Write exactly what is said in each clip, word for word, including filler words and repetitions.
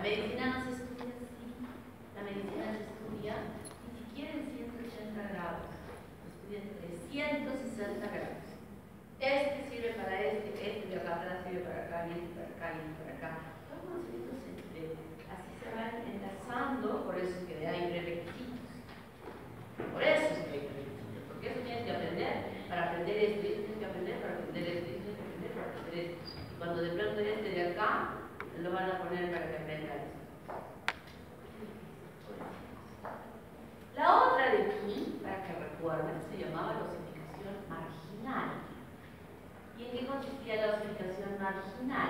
medicina no se estudia así. La medicina se estudia ni siquiera en ciento ochenta grados, se estudia en trescientos sesenta grados. Este sirve para este, este de acá sirve para acá, y este para acá, y este para acá. Son conocimientos eh, así se van enlazando, por eso es que hay prerequisitos. Por eso es que hay prerequisitos, porque eso tienes que aprender para aprender esto, y eso tienes que aprender para aprender esto, y eso tienes que aprender para aprender esto. Y cuando de pronto este de acá, lo van a poner para que aprenda esto. La otra de aquí, para que recuerden, se llamaba la osificación marginal. ¿Y en qué consistía la osificación marginal?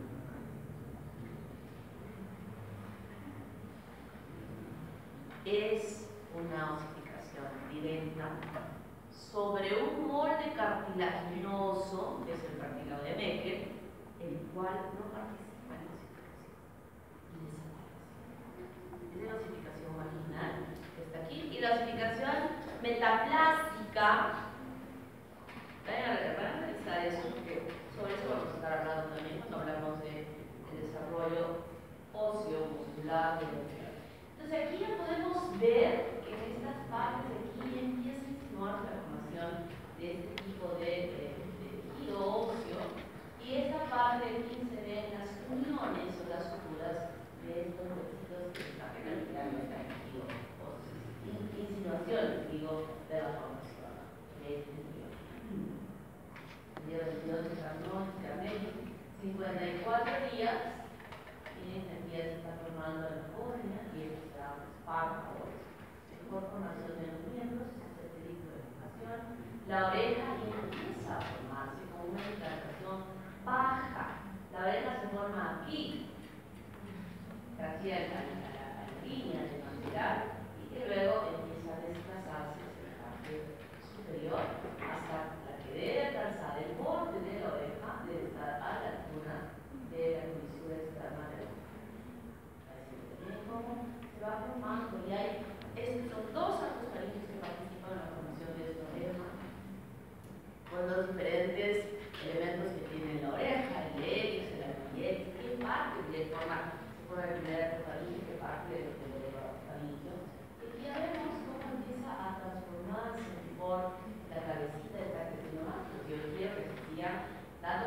Es una osificación directa sobre un molde cartilaginoso, que es el cartílago de Meckel, el cual no participa en la osificación y desaparece. Es la osificación marginal, que está aquí, y la osificación metaplástica. Vayan a analizar eso, porque sobre eso vamos a estar hablando también cuando hablamos de, de desarrollo óseo, muscular, de Entonces aquí ya podemos ver que en estas partes de aquí empieza a insinuarse la formación de este tipo de, de, de tejido óseo, y esta parte de aquí se ven las uniones o las suturas de estos tejidos que están generando esta tejido óseo, insinuaciones, digo, de la formación de este tejido. El día veintidós de carnet, cincuenta y cuatro días. Miren, aquí ya se está formando la córnea y estos serán los párpados. Mejor formación de los miembros, este es el tipo de formación. La oreja empieza a formarse con una implantación baja. La oreja se forma aquí, gracias a la, a la, a la línea de maxilar, y que luego empieza a desplazarse hacia la parte superior hasta la que debe alcanzar el borde de la oreja, debe estar a la altura de la comisura externa de la oreja. Cómo se va formando, y hay estos son dos arcos faríneos que participan en la formación de esta oreja con los diferentes elementos que tiene la oreja, el helix, el arquilletes, qué parte de forma se forma el primer arco faríngeo, qué parte del arco faríngeo. Y aquí ya vemos cómo empieza a transformarse por la cabecita de esta que tiene más, porque yo quiero que se siga la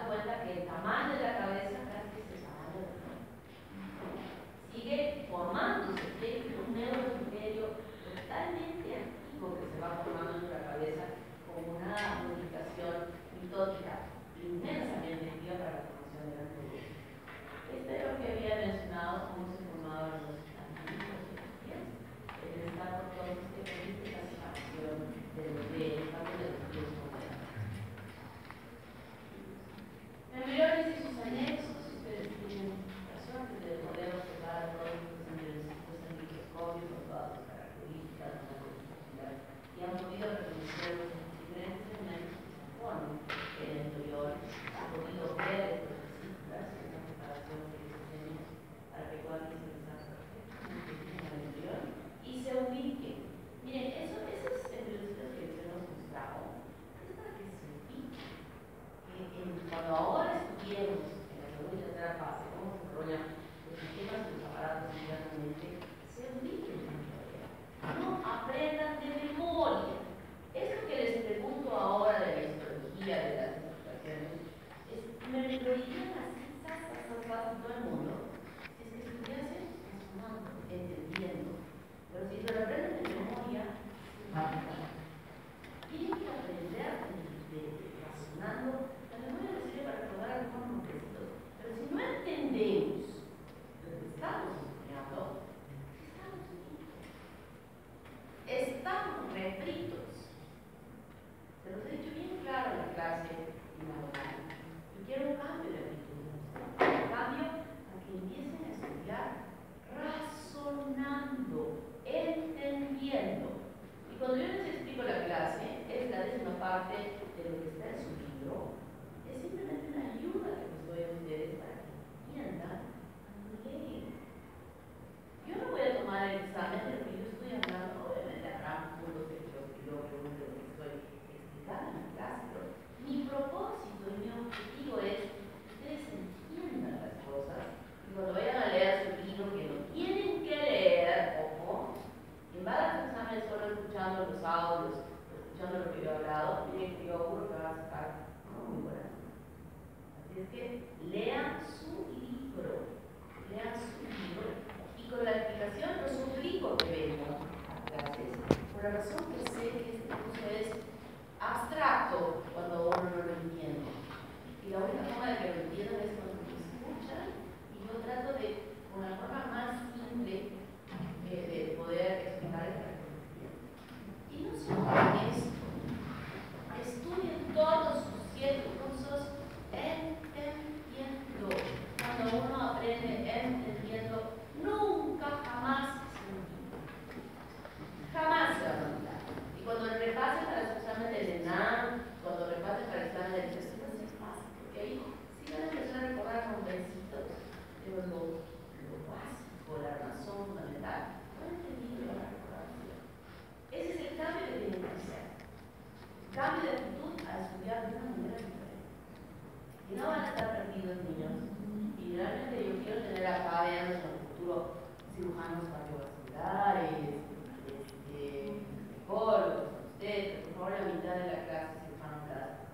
es que lean su libro, lean su libro, y con la explicación no suplico que vengan a clases, por la razón que sé que este curso es abstracto cuando uno no lo entiende. Y la única forma de que lo entiendan es cuando me escuchan, y yo trato de, con la forma más simple, eh, de poder explicar el que lo entiendo. Y no solo esto, estudien todos sus siete cursos entendiendo. Cuando uno aprende entendiendo, nunca jamás se olvida. Jamás se va a olvidar. Y cuando repasen para su examen del ENAM, cuando repasen para el examen del texto, no se pasa, porque ahí sí van a empezar a recordar nombres de lo, lo básico, la razón fundamental. No han entendido la recordación. Ese es el cambio que tienen que hacer. Cambio de actitud a estudiar de una manera diferente. Y no van a estar perdidos, niños. Y realmente yo quiero tener acá, vean en el futuro, cirujanos cardiovasculares, este, psicólogos, ustedes, por favor, la mitad de la clase cirujanos cardiovasculares.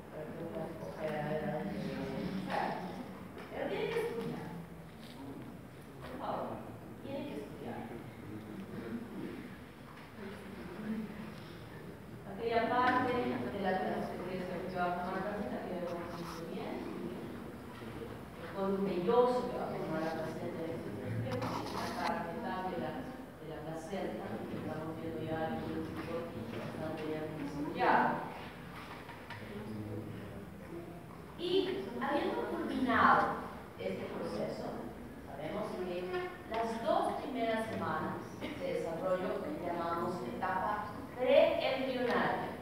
Pero tienen que estudiar. Por favor, tienen que estudiar. Aquella parte de la transferencia que va a tomar la paciente, que debo decir bien, con un belloso que va a tomar la paciente, la parte de la, de la placenta, que estamos viendo ya en el tipo bastante bien desarrollado. Y habiendo culminado este proceso, sabemos que las dos primeras semanas de desarrollo que llamamos etapa preembrionaria.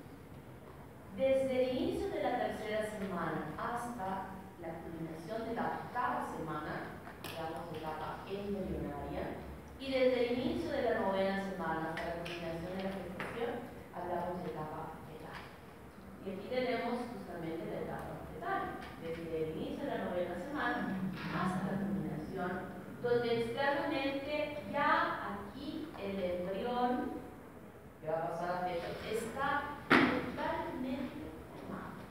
Desde el inicio de la tercera semana hasta la culminación de la octava semana, llamamos etapa embrionaria, y desde el inicio de la novena semana hasta la culminación de la gestación, hablamos de etapa fetal. Y aquí tenemos justamente la etapa fetal, desde el inicio de la novena semana hasta la culminación, donde externamente ya aquí el embrión que va a pasar a fetal está totalmente formado,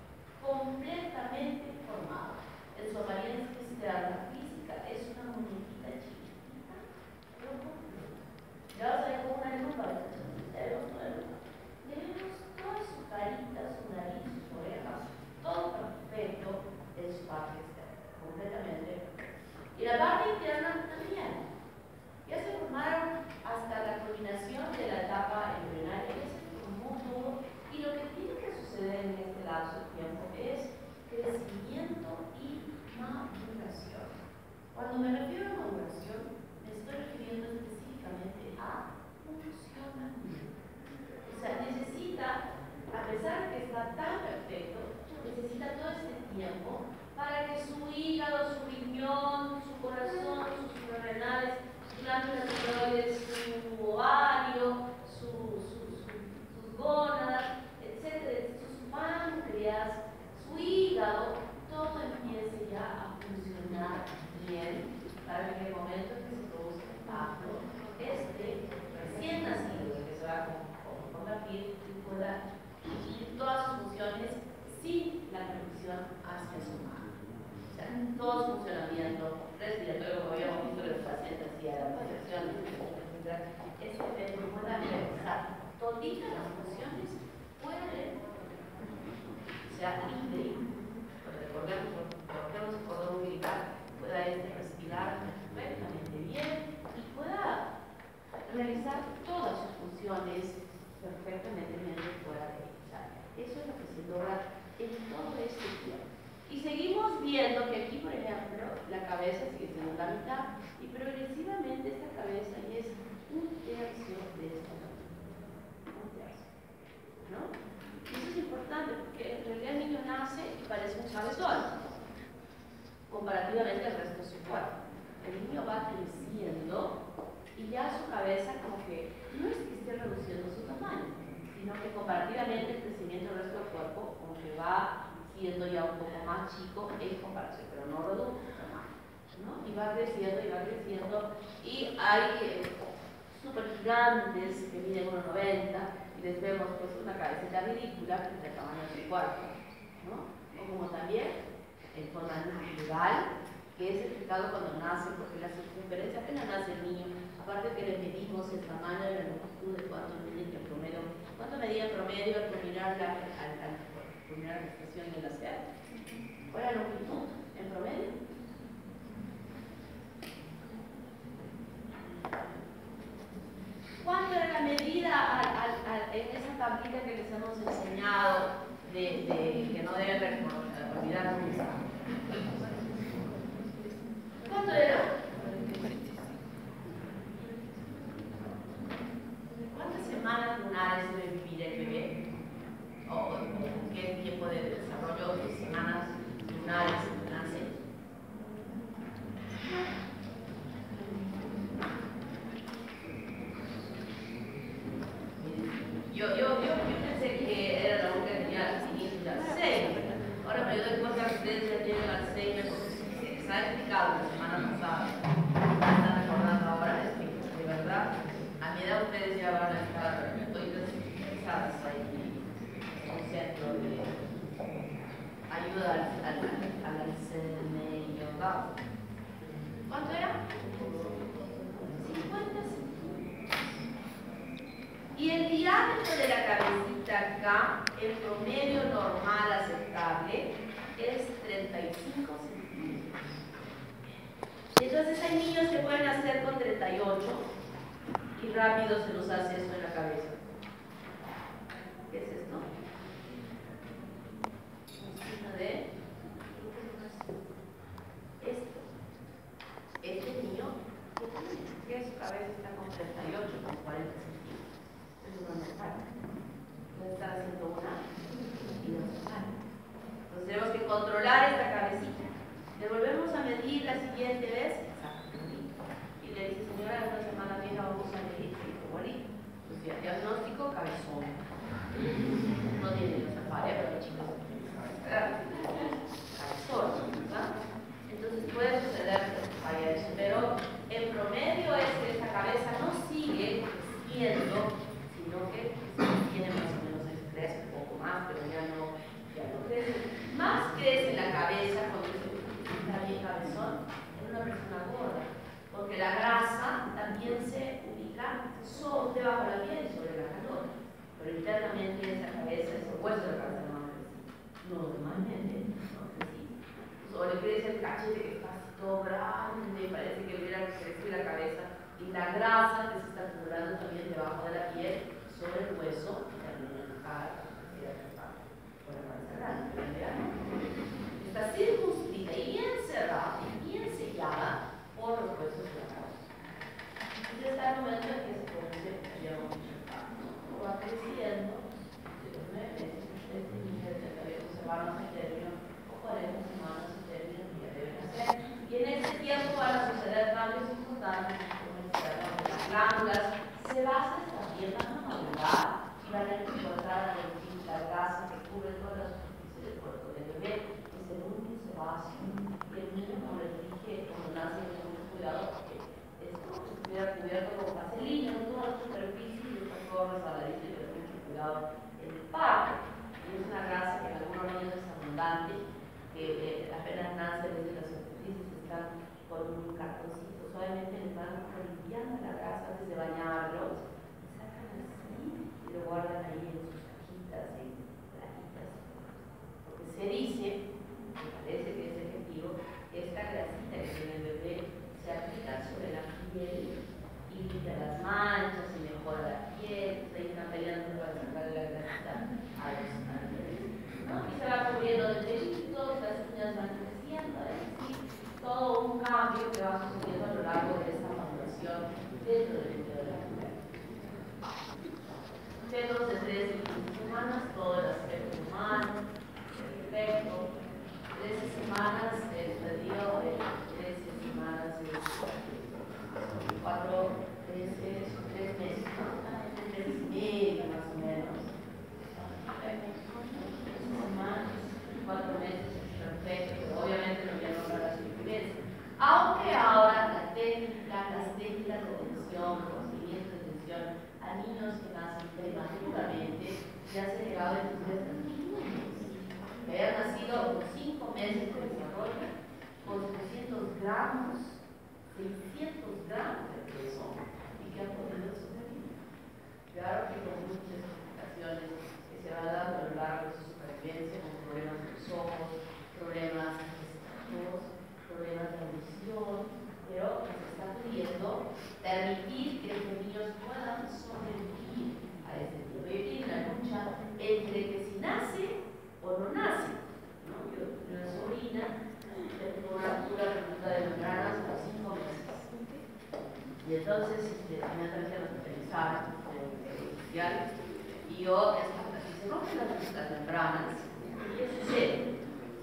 completamente formado. En su apariencia externa física es una muñequita chiquitita, pero completa. Ya vas a ver con una lupa, tenemos una lupa. Tenemos toda su carita, su nariz, sus orejas, todo perfecto en su parte externa, completamente perfecto. Y la parte interna también. Ya se formaron hasta la culminación de la etapa embrionaria, ya se formó todo, y lo que tiene que suceder en este lapso de tiempo es crecimiento y maduración. Cuando me refiero a maduración, me estoy refiriendo específicamente a funcionamiento. O sea, necesita, a pesar de que está tan perfecto, necesita todo este tiempo para que su hígado, su riñón, su corazón, sus suprarrenales, glándulas tiroides, su ovario, su, su, su, sus gónadas, etcétera, sus páncreas, su hígado, todo empiece ya a funcionar bien para que en el momento que se produce el parto, este recién nacido, que se va a convertir, pueda cumplir todas sus funciones sin la conexión hacia su madre. O sea, todo su funcionamiento respiratorio, como habíamos visto en los pacientes, y a la percepción, etcétera, es que pueda realizar toditas las funciones, puede, o sea, libre, recordemos, recordemos el cordón umbilical, pueda este respirar perfectamente bien y pueda realizar todas sus funciones perfectamente bien fuera de ella. Eso es lo que se logra en todo este tiempo. Y seguimos viendo que aquí, por ejemplo, la cabeza sigue siendo la mitad y progresivamente esta cabeza ya es un tercio de esta cabeza. Un tercio. ¿No? Y eso es importante porque en realidad el niño nace y parece un cabezón comparativamente al resto de su cuerpo. El niño va creciendo y ya su cabeza como que no es que esté reduciendo su tamaño, sino que comparativamente el crecimiento del resto del cuerpo como que va siendo ya un poco más chico en comparación, pero no reduce su tamaño, ¿no? Y va creciendo y va creciendo y hay eh, super gigantes que miden uno noventa y les vemos pues una cabecita ridícula que es el tamaño de su cuerpo, ¿no? O como también en forma natural, que es explicado cuando nace, porque la circunferencia apenas nace el niño, aparte que le medimos el tamaño de la longitud de cuánto mide el promedio, cuánto medía el promedio al culminar la, al, al culminar la gestación de nacer. ¿Cuál es la longitud en promedio? ¿Cuánto era la medida al, al, al, en esa tablita que les hemos enseñado de, de que no deben olvidar nunca? ¿Cuánto era? ¿Cuántas semanas lunares debe vivir el bebé? ¿O, o qué tiempo de desarrollo de semanas lunares nace? Yo, yo, yo, yo pensé que era la única que tenía las quinientas y las seis. Ahora me doy cuenta que ustedes ya tienen las seis, porque se ha explicado la semana pasada. Están recordando ahora, es que de verdad, a mi edad ustedes ya van a estar interesadas ahí en un centro de ayuda al, al, al enseñamiento. ¿Cuánto era? cincuenta. Y el diámetro de la cabecita acá, el promedio normal aceptable, es treinta y cinco centímetros. Entonces hay niños que pueden hacer con treinta y ocho y rápido se nos hace esto en la cabeza. ¿Qué es esto? Un signo de esto. Este niño, que su cabeza está con treinta y ocho, con cuarenta centímetros. Puede estar haciendo una y dos semanas. Entonces tenemos que controlar esta cabecita. Le volvemos a medir la siguiente vez. Y le dice, señora, en una semana vieja vamos a medir el bolito. Pues ya, diagnóstico cabezón. No tiene esa falla, pero chicos, cabezón, ¿verdad? Entonces puede suceder que falla eso, pero el promedio es que esta cabeza no sigue creciendo, sino que tiene más o menos el crece un poco más, pero ya no, ya no crece. Más crece la cabeza cuando está bien cabezón en una persona gorda, porque la grasa también se ubica sobre, debajo de la piel, sobre la calor, pero internamente esa cabeza, ese hueso de la cabeza no crece. Normalmente no crece. O le crece el cachete que está así todo grande, parece que hubiera crecido la cabeza, y la grasa que se está acumulando también debajo de la piel, sobre el hueso, y también en la cara, por la cabeza grande. Está circunscrita y bien cerrada y bien sellada por los huesos de la cabeza. Entonces está el momento en que se produce el o va creciendo, de los nueve meses, este niño de treinta y ocho semanas en término, o cuarenta semanas en término, ya debe nacer. Y en ese tiempo van a suceder cambios importantes, como el externo de las glándulas, se va a también van a madurar y van a encontrar a la grasa que cubre toda la superficie del cuerpo del bebé, que se hunde y se va haciendo. Y el niño, como les dije, cuando nace, tiene mucho cuidado porque es como si estuviera cubierto con vaselina en toda la superficie y después todo resbaladito y tener mucho cuidado en el parto. Y es una grasa que en algunos niños es abundante, que eh, apenas nace desde las superficies están con un cartoncito, suavemente les van limpiando la grasa antes de bañarlos. Y lo guardan ahí en sus cajitas, en plaquitas, porque se dice, me parece que es efectivo, que esta grasita que tiene el bebé se aplica sobre la piel y limpia las manchas y mejora la piel. Ahí están peleando para sacar la grasita a los ángeles, ¿no? Y se va cubriendo de pelitos, las uñas van creciendo, es decir, todo un cambio que va sucediendo a lo largo de esta maduración dentro del útero de la mujer. Fetos de tres y quince semanas, todo el aspecto humano, perfecto. trece semanas, el periodo de trece semanas es cuatro, trece, tres meses, ¿no? tres y medio más o menos. trece semanas, cuatro meses, perfecto, pero obviamente no ya no para la supervivencia. Aunque ahora la técnica, las técnicas de atención, procedimientos de atención a niños que nacen prematuramente, ya se ha llegado a entender que hayan nacido con cinco meses de gramos, seiscientos gramos de peso, y que han podido sobrevivir. Claro que con muchas complicaciones que se van dando a lo largo de su supervivencia, con problemas de los ojos, problemas estéticos, problemas de audición, pero se está pudiendo permitir que estos niños puedan sobrevivir a este tipo. Hoy hay una lucha entre que si nace o no nace. ¿No? Yo tengo una sobrina que tuvo una ruptura reducida de membranas a los cinco meses. Y entonces este, inmediatamente nos hospitalizaron y yo se rompen las, las membranas y ¿qué sucede?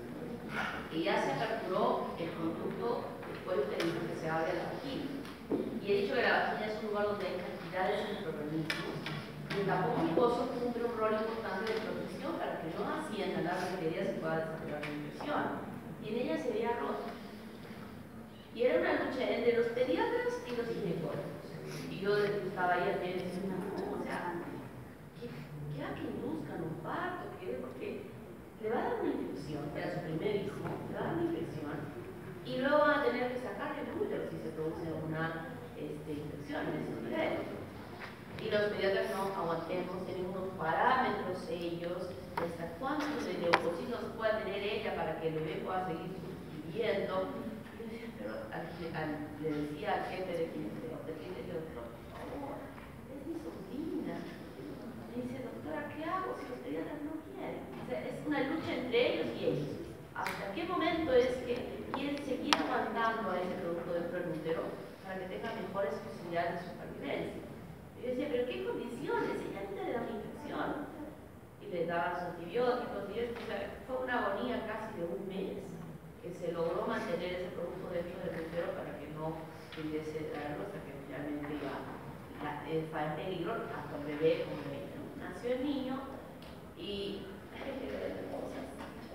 Y ya se aperturó el conducto del cuello uterino que se abre a la vagina. Y he dicho que la vagina es un lugar donde hay cantidades de microorganismos. Y el tampón mucoso cumple un rol importante de protección para que no asciendan las bacterias y pueda desarrollar una infección. Y en ella se veía roto. Y era una lucha entre los pediatras y los ginecólogos. Y yo estaba ahí ayer y decía, no, o sea, ¿qué, qué va que induzcan un parto? ¿Qué? Porque le va a dar una infección, era su primer hijo, le va a dar una infección, y luego van a tener que sacarle el útero si se produce una este, infección en ese nivel. Y los pediatras no aguantemos, tenemos unos parámetros ellos, de hasta cuántos de leucocitos pueda tener ella para que el bebé pueda seguir viviendo. Pero al, al, le decía al jefe de ginecólogo, por favor, es mi sobrina. Me dice, doctora, ¿qué hago si los pediatras no quieren? O sea, es una lucha entre ellos y ellos. ¿Hasta qué momento es que quieren seguir aguantando a ese producto dentro del útero para que tenga mejores posibilidades de supervivencia? Y yo decía, ¿pero qué condiciones? Ella no le da una infección. Y le daban los antibióticos y eso. O sea, fue una agonía casi de un mes que se logró mantener ese producto dentro del útero para que no pudiese darlo hasta que finalmente ya la, está en peligro hasta el bebé como bebé, ¿no? Nació el niño y cosas,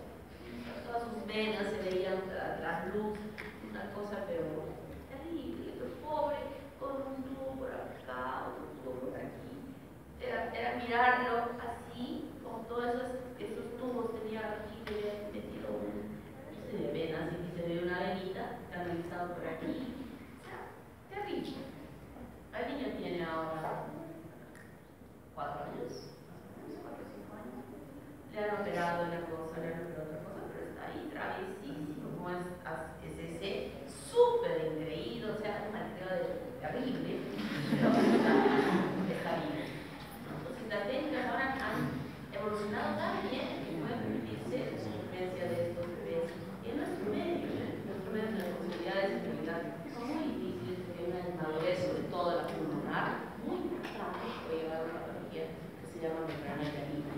todas sus venas se veían tras luz, una cosa pero terrible, el pobre con un tubo por acá, otro tubo por aquí, era, era mirarlo así, con todos esos, esos tubos tenía aquí, tenía metido un de venas y se ve una venita canalizada por aquí. O sea, terrible. El niño tiene ahora cuatro años, cuatro o cinco años. Le han operado una cosa, le han operado otra cosa, pero está ahí gravísimo. No es, es ese súper engreído, o sea, un maltrato terrible, pero está bien. Entonces, las técnicas ahora han evolucionado tan bien que pueden permitirse la supervivencia de estos bebés. Y en nuestro medio, ¿eh? En nuestro medio las posibilidades de fertilidad son muy difíciles porque hay una inmadurez sobre todo la pulmonar, muy importante, puede llevar una patología que se llama membrana hialina.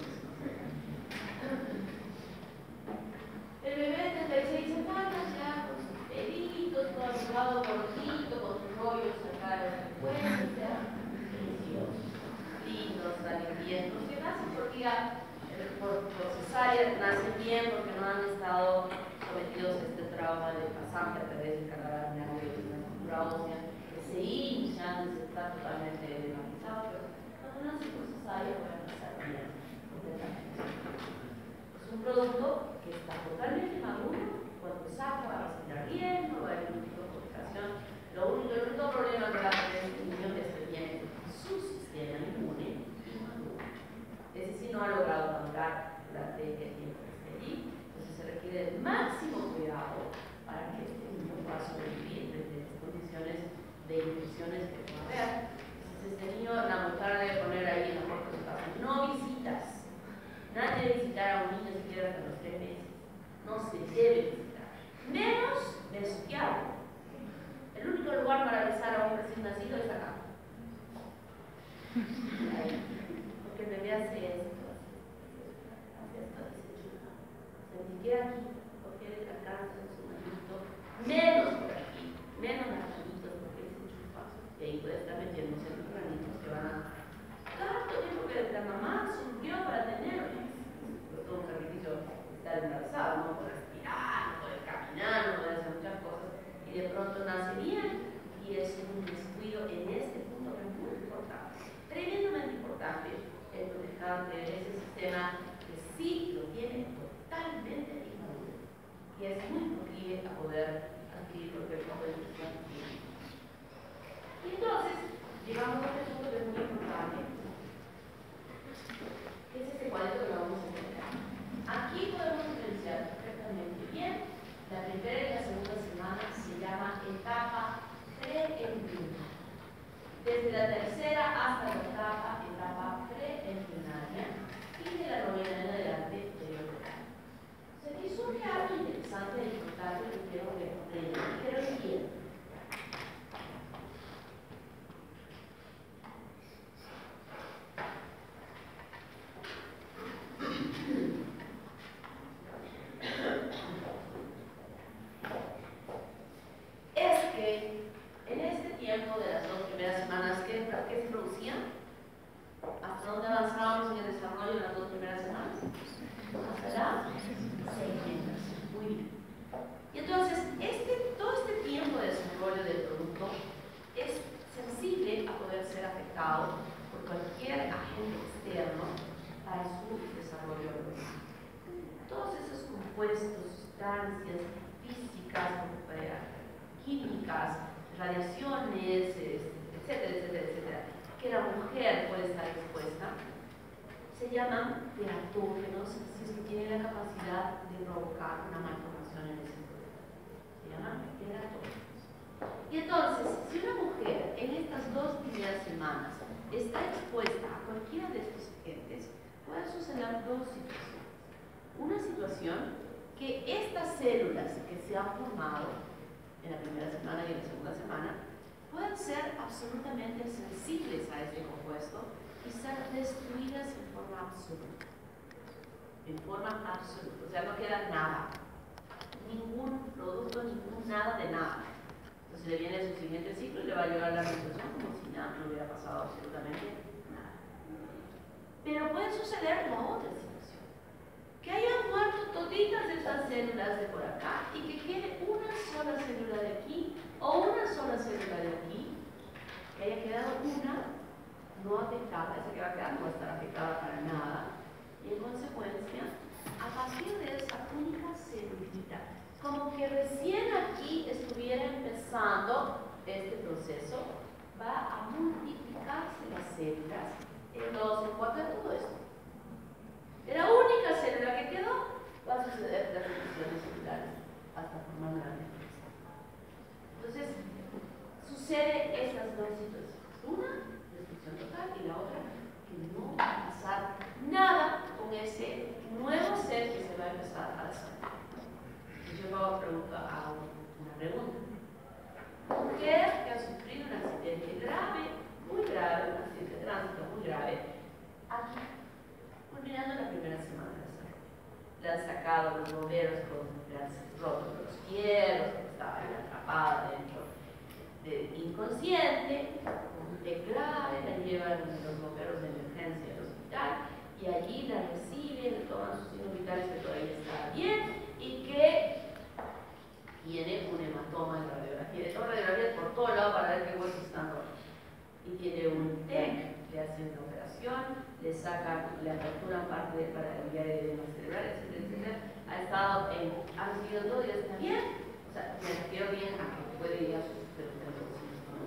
El bebé de treinta y seis semanas ya con sus pelitos, todo arrugado, gordito, con sus rollos acá de la frecuencia, deliciosos, lindos, salen bien, los que nacen por día por, por cesárea, nacen bien porque no han estado sometidos a este trauma de pasaje a través del canal de una estructura ósea que se hincha, se está totalmente desmantizado, pero cuando nacen por cesárea pueden nacer bien, completamente. Es un producto que está totalmente maduro, cuando saca va a respirar bien, no va a haber ningún tipo de complicación. Lo único, el único problema que va a tener este niño es que tiene su sistema inmune inmaduro. Ese sí no ha logrado madurar durante el tiempo que esté allí, entonces se requiere el máximo cuidado para que este niño pueda sobrevivir desde las condiciones de infecciones que pueda haber. Entonces este niño, la mujer debe poner ahí en la puerta de su casa, no visitas. Nadie debe visitar a un niño siquiera hasta los tres meses. No se debe visitar. Menos besuquearlo. El único lugar para besar a un recién nacido es acá. Ahí. Porque el bebé hace esto, hace esto y se chupa. O sea, ni siquiera aquí, porque él alcanza su manito, menos por aquí, menos las manitos porque él se chupa. Y ahí puede estar metiéndose en los granitos que van a. Tanto tiempo que la mamá sufrió para tenerlo. Pero todo un sacrificio estar embarazado, no poder respirar, no poder caminar, no poder hacer muchas cosas. Y de pronto nace bien y es un descuido en este punto que es muy importante. Tremendamente importante el proteger de ese sistema que sí lo tiene totalmente inmaduro y es muy proclive a poder aquí porque el papel está aquí. Y entonces, llegamos a este punto que es muy importante, que es este cuadrito que lo vamos a entender. Aquí podemos diferenciar perfectamente bien. La primera y la segunda semana se llama etapa preembrionaria. Desde la tercera hasta la octava etapa preembrionaria y de la novena en adelante perioral. O sea, aquí surge algo interesante e importante que quiero que aprendan, quiero que entiendan. Es que en este tiempo de las dos primeras semanas, ¿qué, qué se producía? ¿Hasta dónde avanzábamos en el desarrollo de las dos primeras semanas? Hasta la segmentación. Muy bien. Y entonces, este, todo este tiempo de desarrollo del producto es sensible a poder ser afectado por cualquier agente externo para su desarrollo normal. Todos esos compuestos, sustancias físicas, químicas, radiaciones, etcétera, etcétera, etcétera, que la mujer puede estar expuesta, se llaman teratógenos si es que tienen la capacidad de provocar una malformación en ese producto. Se llaman teratógenos. Y entonces, si una mujer en estas dos primeras semanas está expuesta a cualquiera de estos agentes, puede suceder dos situaciones. Una situación que estas células que se han formado en la primera semana y en la segunda semana pueden ser absolutamente sensibles a este compuesto y ser destruidas en forma absoluta. En forma absoluta. O sea, no queda nada. Ningún producto, ningún nada de nada. Entonces le viene su siguiente ciclo y le va a llegar la menstruación como si nada, no hubiera pasado absolutamente nada. Pero puede suceder la otra situación. Que hayan muerto toditas estas células de por acá y que quede una sola célula de aquí o una sola célula de aquí, que haya quedado una no afectada, esa que va a quedar no va a estar afectada para nada, y en consecuencia, a partir de esa única celulita, como que recién aquí estuviera empezando este proceso, va a multiplicarse las células en dos, en cuatro, en todo esto. De la única célula que quedó, va a suceder las reacciones celulares hasta formar una membrana. Entonces, sucede estas dos situaciones. Una, destrucción total, y la otra, que no va a pasar nada con ese nuevo ser que se va a empezar a desarrollar. Yo hago pregunta, a una pregunta. Mujer que ha sufrido un accidente grave, muy grave, un accidente de tránsito muy grave, aquí, culminando la primera semana de desarrollo. Le han sacado los bomberos con las rotos de los hierros, que estaba atrapada dentro del inconsciente, con un té grave, la llevan los bomberos de emergencia al hospital y allí la reciben, le toman sus signos vitales que todavía está bien y que tiene un hematoma en radiografía. Le toman radiografías por todo lado para ver qué huesos están rotos. Y tiene un T E C, le hacen una operación, le sacan, le aperturan parte de, para cambiar edemas cerebrales, etcétera, etcétera. Ha estado en, ha recibido todo y está bien. O sea, me refiero bien a que puede ir a sus pero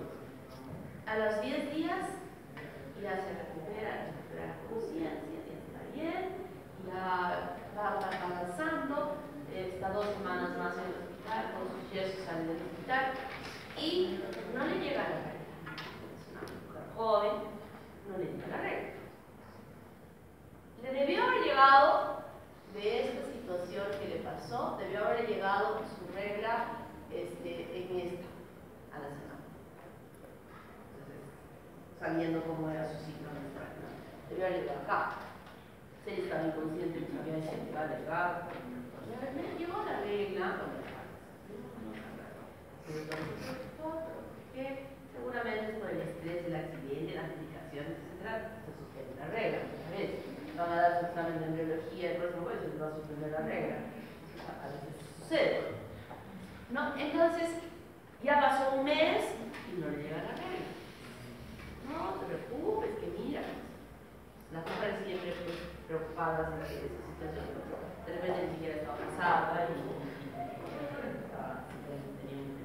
a los diez días ya se recupera, recupera la conciencia, ya está bien, ya va avanzando, está dos semanas más en el hospital, con sus yesos salen del hospital y no le llega la regla. Es una mujer joven, no le llega la regla. Le debió haber llegado de esta situación que le pasó, debió haber llegado su regla este, en esta, a la semana. Sabiendo cómo era su ciclo menstrual. Debió haber llegado acá. Si él estaba inconsciente, no sabía si le iba a llegar. Me llegó la regla. Que seguramente es por el estrés, el accidente, las medicaciones, etcétera, se suspende la regla. Van a dar su examen de embriología el próximo jueves y se va a suspender la regla. A veces sucede. ¿No? Entonces, ya pasó un mes y no le llega la regla. No te preocupes, que mira, las mujeres siempre pues, preocupadas en esa situación, de repente ni siquiera estaba casada y, y, y estaba, tenía un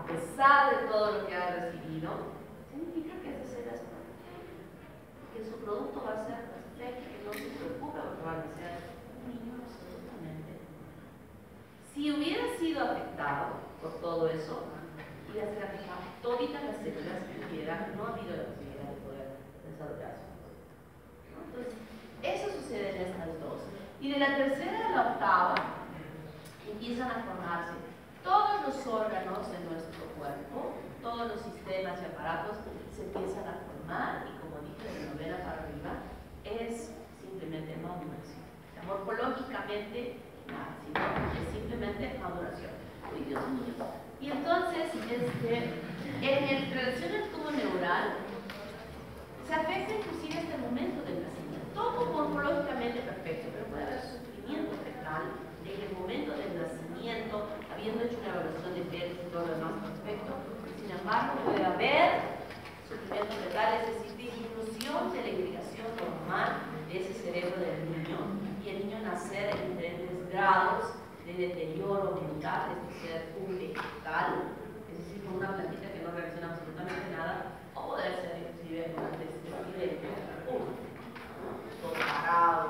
pesar de todo lo que ha recibido, significa que esas células que su producto va a ser perfecto, que no se preocupe porque van a ser un niño absolutamente. Si hubiera sido afectado por todo eso, iba a ser afectado toditas las células que hubieran, no ha habido la posibilidad de poder desarrollarse. ¿No? Entonces, eso sucede en estas dos. Y de la tercera a la octava, empiezan a formarse todos los órganos de nuestro cuerpo, todos los sistemas y aparatos se empiezan a formar, y como dije, de la novena para arriba, es simplemente maduración. Morfológicamente, nada, sino es simplemente maduración. Uy, Dios mío. Y entonces, este, en el relación al tubo neural, se afecta inclusive hasta el momento del nacimiento. Todo morfológicamente perfecto, pero puede haber sufrimiento fetal en el momento del nacimiento, habiendo hecho una evaluación de fetos y todo lo demás perfecto. Sin embargo, puede haber sufrimiento fetal, es decir, disminución de la irrigación normal de ese cerebro del niño, y el niño nacer en diferentes grados de deterioro mental, es decir, un vegetal, es decir, con una plantita que no reacciona absolutamente nada, o poder ser inclusive una especie de todo parado.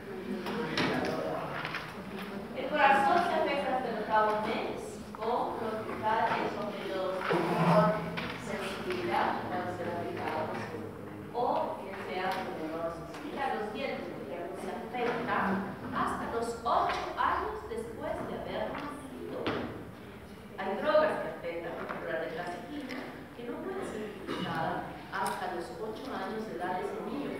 El corazón se afecta hasta el octavo mes con bronquitis o periodos con sensibilidad, pueden ser aplicados, o que sea con dolor sensibilidad. Los dientes, por ejemplo, se afectan hasta los ocho años después de haber nacido. Hay drogas que afectan, por ejemplo, la tetracyclina, que no puede ser utilizada hasta los ocho años de edad de ese niño.